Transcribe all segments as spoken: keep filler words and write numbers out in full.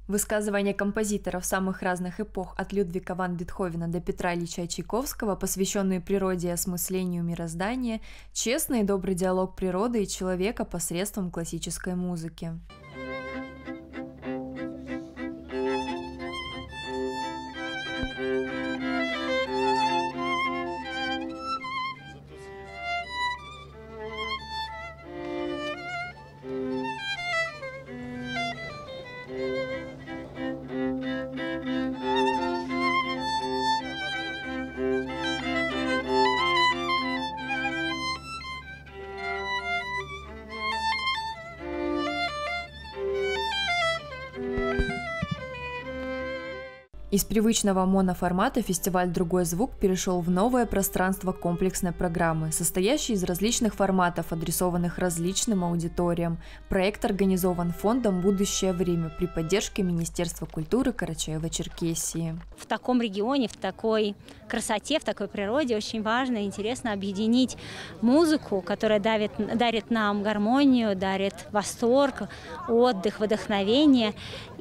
Высказывания композиторов самых разных эпох от Людвига ван Бетховена до Петра Ильича Чайковского, посвященные природе и осмыслению мироздания, честный и добрый диалог природы и человека посредством классической музыки. Из привычного моноформата фестиваль «Другой звук» перешел в новое пространство комплексной программы, состоящей из различных форматов, адресованных различным аудиториям. Проект организован фондом «Будущее время» при поддержке Министерства культуры Карачаево-Черкесии. В таком регионе, в такой красоте, в такой природе очень важно и интересно объединить музыку, которая дарит, дарит нам гармонию, дарит восторг, отдых, вдохновение,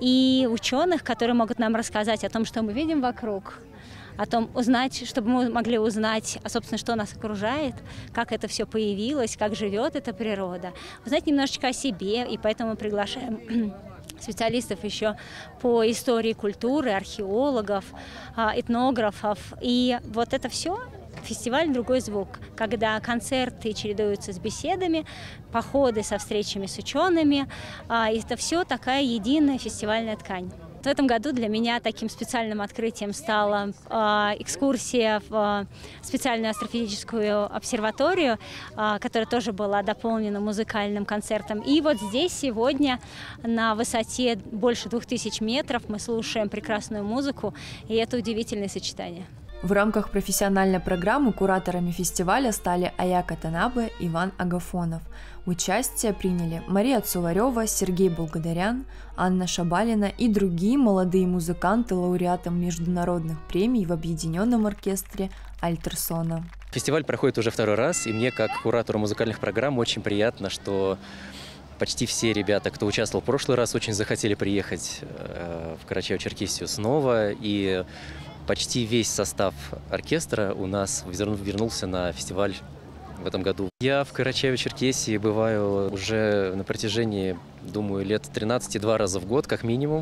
и ученых, которые могут нам рассказать о том, что мы видим вокруг, о том узнать, чтобы мы могли узнать, а, собственно, что нас окружает, как это все появилось, как живет эта природа, узнать немножечко о себе, и поэтому мы приглашаем специалистов еще по истории культуры, археологов, этнографов, и вот это все фестиваль «Другой звук», когда концерты чередуются с беседами, походы со встречами с учеными, это все такая единая фестивальная ткань. В этом году для меня таким специальным открытием стала э, экскурсия в э, специальную астрофизическую обсерваторию, э, которая тоже была дополнена музыкальным концертом. И вот здесь сегодня на высоте больше двух тысяч метров мы слушаем прекрасную музыку, и это удивительное сочетание. В рамках профессиональной программы кураторами фестиваля стали Аяка Танабе и Иван Агафонов. Участие приняли Мария Цуварева, Сергей Благодарян, Анна Шабалина и другие молодые музыканты, лауреаты международных премий в Объединенном оркестре Альтерсона. Фестиваль проходит уже второй раз, и мне, как куратору музыкальных программ, очень приятно, что почти все ребята, кто участвовал в прошлый раз, очень захотели приехать в Карачаево-Черкесию снова, и почти весь состав оркестра у нас вернулся на фестиваль в этом году. Я в Карачаево-Черкесии бываю уже на протяжении, думаю, лет тринадцати два раза в год, как минимум.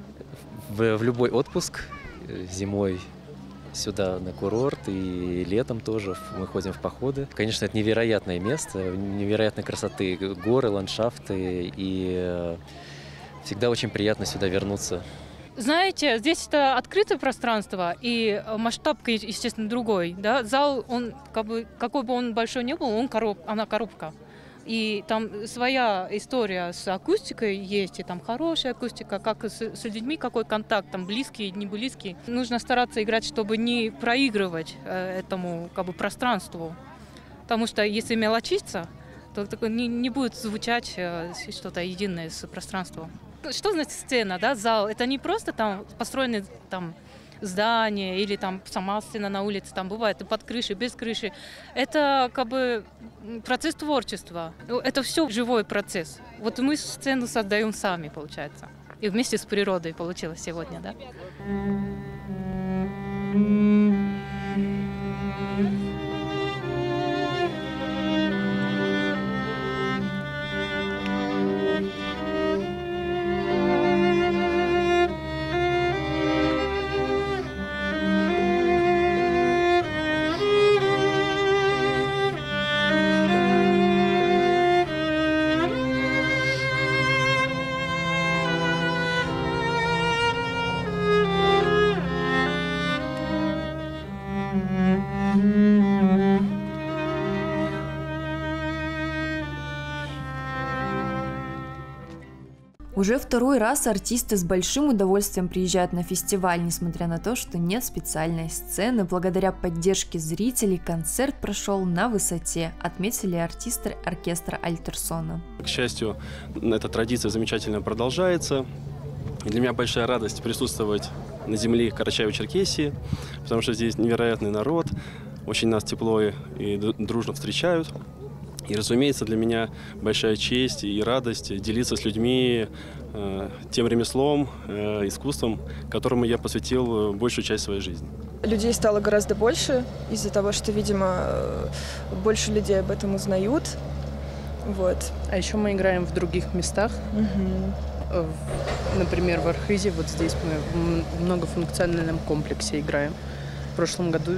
В, в любой отпуск, зимой сюда на курорт и летом тоже мы ходим в походы. Конечно, это невероятное место, невероятной красоты горы, ландшафты, и всегда очень приятно сюда вернуться. Знаете, здесь это открытое пространство, и масштаб, естественно, другой. Да? Зал, он, как бы, какой бы он большой ни был, он короб, она коробка. И там своя история с акустикой есть, и там хорошая акустика, как с, с людьми, какой контакт, там близкий, не близкий. Нужно стараться играть, чтобы не проигрывать э, этому как бы, пространству. Потому что если мелочиться, то не, не будет звучать э, что-то единое с пространством. Что значит сцена, да, зал? Это не просто там построены там здания или там сама сцена на улице, там бывает и под крышей, без крыши. Это как бы процесс творчества. Это все живой процесс. Вот мы сцену создаем сами, получается. И вместе с природой получилось сегодня, да? Уже второй раз артисты с большим удовольствием приезжают на фестиваль, несмотря на то, что нет специальной сцены. Благодаря поддержке зрителей концерт прошел на высоте, отметили артисты оркестра Альтерсона. К счастью, эта традиция замечательно продолжается. И для меня большая радость присутствовать на земле Карачаево-Черкесии, потому что здесь невероятный народ, очень нас тепло и дружно встречают. И, разумеется, для меня большая честь и радость делиться с людьми э, тем ремеслом, э, искусством, которому я посвятил большую часть своей жизни. Людей стало гораздо больше из-за того, что, видимо, больше людей об этом узнают. Вот. А еще мы играем в других местах. Угу. В, например, в Архизе, вот здесь мы в многофункциональном комплексе играем. В прошлом году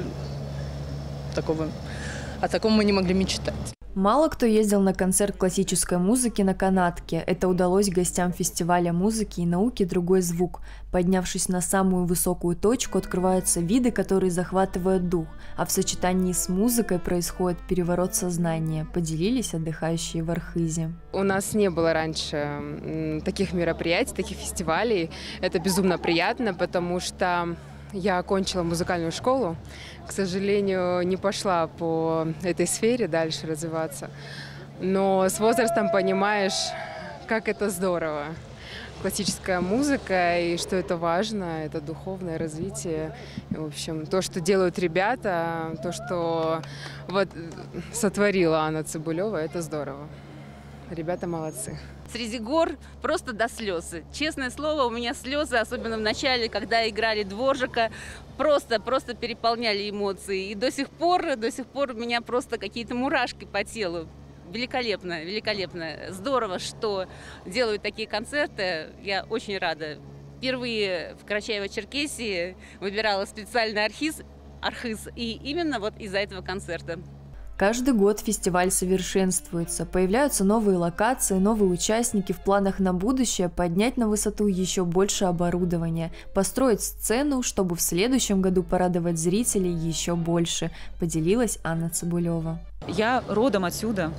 такого, о таком мы не могли мечтать. Мало кто ездил на концерт классической музыки на канатке. Это удалось гостям фестиваля музыки и науки «Другой звук». Поднявшись на самую высокую точку, открываются виды, которые захватывают дух, а в сочетании с музыкой происходит переворот сознания, поделились отдыхающие в Архизе. У нас не было раньше таких мероприятий, таких фестивалей. Это безумно приятно, потому что я окончила музыкальную школу, к сожалению, не пошла по этой сфере дальше развиваться, но с возрастом понимаешь, как это здорово. Классическая музыка и что это важно, это духовное развитие. В общем, то, что делают ребята, то, что вот сотворила Анна Цыбулева, это здорово. Ребята молодцы. Среди гор просто до слез. Честное слово, у меня слезы, особенно в начале, когда играли Дворжика, просто, просто переполняли эмоции. И до сих пор, до сих пор у меня просто какие-то мурашки по телу. Великолепно, великолепно. Здорово, что делают такие концерты. Я очень рада. Впервые в Карачаево-Черкесии выбирала специальный архиз, архиз, и именно вот из-за этого концерта. Каждый год фестиваль совершенствуется, появляются новые локации, новые участники, в планах на будущее поднять на высоту еще больше оборудования, построить сцену, чтобы в следующем году порадовать зрителей еще больше, поделилась Анна Цыбулева. Я родом отсюда,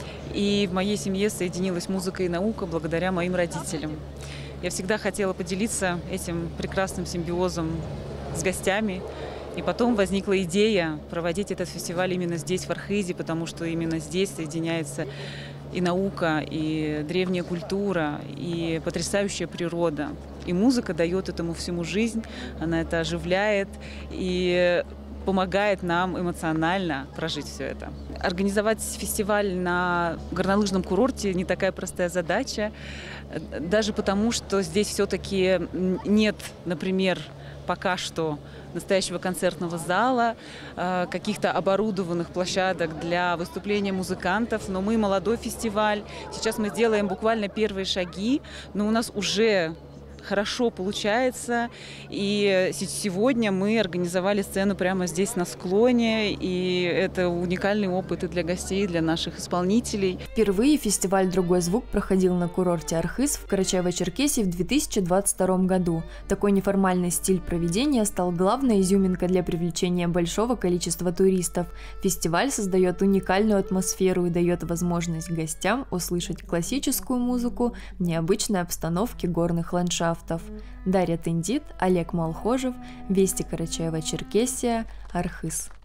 и в моей семье соединилась музыка и наука благодаря моим родителям. Я всегда хотела поделиться этим прекрасным симбиозом с гостями. И потом возникла идея проводить этот фестиваль именно здесь, в Архизе, потому что именно здесь соединяется и наука, и древняя культура, и потрясающая природа. И музыка дает этому всему жизнь, она это оживляет и помогает нам эмоционально прожить все это. Организовать фестиваль на горнолыжном курорте не такая простая задача, даже потому, что здесь все-таки нет, например, пока что настоящего концертного зала, каких-то оборудованных площадок для выступления музыкантов. Но мы молодой фестиваль. Сейчас мы делаем буквально первые шаги, но у нас уже хорошо получается. И сегодня мы организовали сцену прямо здесь на склоне. И это уникальный опыт и для гостей, и для наших исполнителей. Впервые фестиваль «Другой звук» проходил на курорте Архиз в Карачаево-Черкесии в две тысячи двадцать втором году. Такой неформальный стиль проведения стал главной изюминкой для привлечения большого количества туристов. Фестиваль создает уникальную атмосферу и дает возможность гостям услышать классическую музыку в необычной обстановке горных ландшафтов. Дарья Тендит, Олег Малхожев, Вести Карачаево-Черкесия, Архиз.